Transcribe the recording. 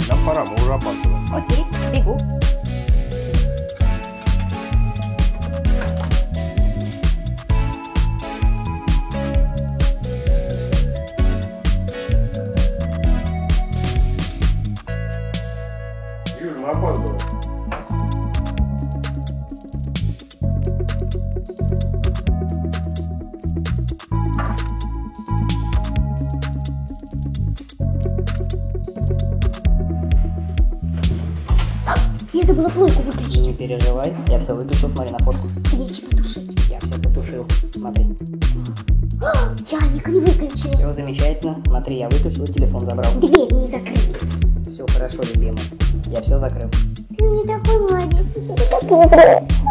нам пора, мы уже опаздываем. Окей, бегу. Юр, мы опаздываем. Я забыла плойку выключить. Не переживай, я все выключил, смотри на фотку. Свечи потушить. Я все потушил, смотри. Чайник не выключил. Все замечательно, смотри, я выключил, телефон забрал. Дверь не закрыли. Все хорошо, любимый. Я все закрыл. Ты не такой молодец. Ты такой